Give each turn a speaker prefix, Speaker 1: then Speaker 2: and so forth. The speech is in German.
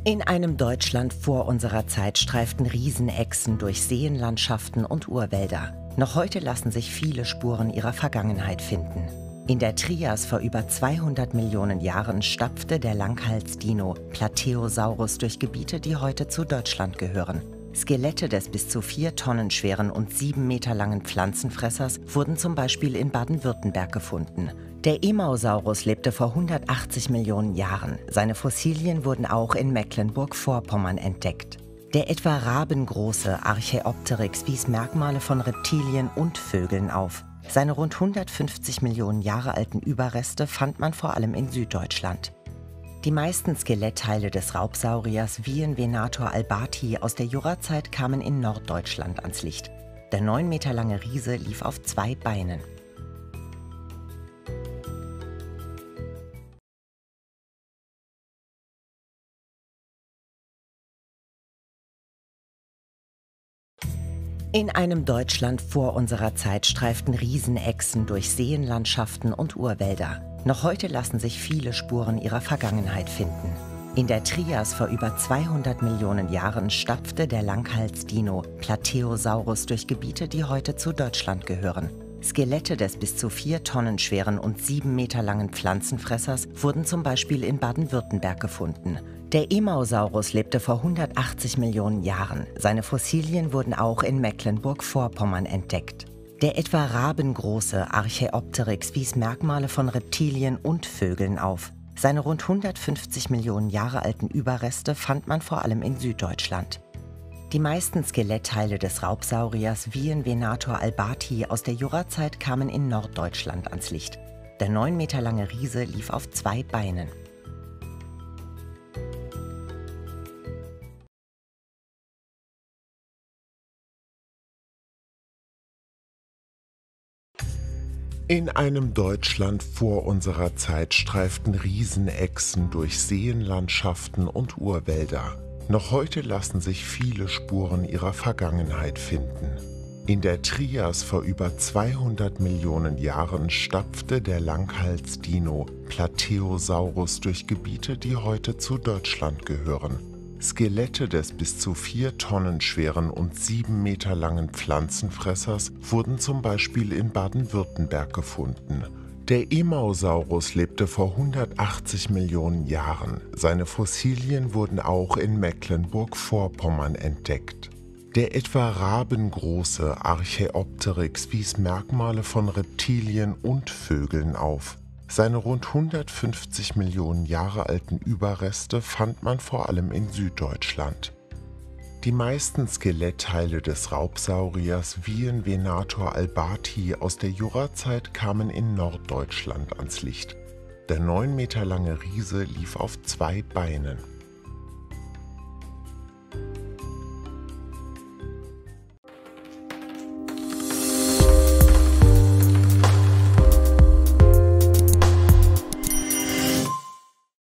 Speaker 1: In einem Deutschland vor unserer Zeit streiften Riesenechsen durch Seenlandschaften und Urwälder. Noch heute lassen sich viele Spuren ihrer Vergangenheit finden. In der Trias vor über 200 Millionen Jahren stapfte der Langhalsdino Plateosaurus durch Gebiete, die heute zu Deutschland gehören. Skelette des bis zu 4 Tonnen schweren und 7 Meter langen Pflanzenfressers wurden zum Beispiel in Baden-Württemberg gefunden. Der Emausaurus lebte vor 180 Millionen Jahren. Seine Fossilien wurden auch in Mecklenburg-Vorpommern entdeckt. Der etwa rabengroße Archaeopteryx wies Merkmale von Reptilien und Vögeln auf. Seine rund 150 Millionen Jahre alten Überreste fand man vor allem in Süddeutschland. Die meisten Skelettteile des Raubsauriers wie Venator albati aus der Jurazeit kamen in Norddeutschland ans Licht. Der 9 Meter lange Riese lief auf 2 Beinen. In einem Deutschland vor unserer Zeit streiften Riesenechsen durch Seenlandschaften und Urwälder. Noch heute lassen sich viele Spuren ihrer Vergangenheit finden. In der Trias vor über 200 Millionen Jahren stapfte der Langhalsdino Plateosaurus durch Gebiete, die heute zu Deutschland gehören. Skelette des bis zu 4 Tonnen schweren und 7 Meter langen Pflanzenfressers wurden zum Beispiel in Baden-Württemberg gefunden. Der Emausaurus lebte vor 180 Millionen Jahren. Seine Fossilien wurden auch in Mecklenburg-Vorpommern entdeckt. Der etwa rabengroße Archaeopteryx wies Merkmale von Reptilien und Vögeln auf. Seine rund 150 Millionen Jahre alten Überreste fand man vor allem in Süddeutschland. Die meisten Skelettteile des Raubsauriers wie Venator albati aus der Jurazeit kamen in Norddeutschland ans Licht. Der 9 Meter lange Riese lief auf 2 Beinen.
Speaker 2: In einem Deutschland vor unserer Zeit streiften Riesenechsen durch Seenlandschaften und Urwälder. Noch heute lassen sich viele Spuren ihrer Vergangenheit finden. In der Trias vor über 200 Millionen Jahren stapfte der Langhalsdino Plateosaurus durch Gebiete, die heute zu Deutschland gehören. Skelette des bis zu 4 Tonnen schweren und 7 Meter langen Pflanzenfressers wurden zum Beispiel in Baden-Württemberg gefunden. Der Emausaurus lebte vor 180 Millionen Jahren. Seine Fossilien wurden auch in Mecklenburg-Vorpommern entdeckt. Der etwa rabengroße Archaeopteryx wies Merkmale von Reptilien und Vögeln auf. Seine rund 150 Millionen Jahre alten Überreste fand man vor allem in Süddeutschland. Die meisten Skelettteile des Raubsauriers wie Venator albati aus der Jurazeit kamen in Norddeutschland ans Licht. Der 9 Meter lange Riese lief auf 2 Beinen.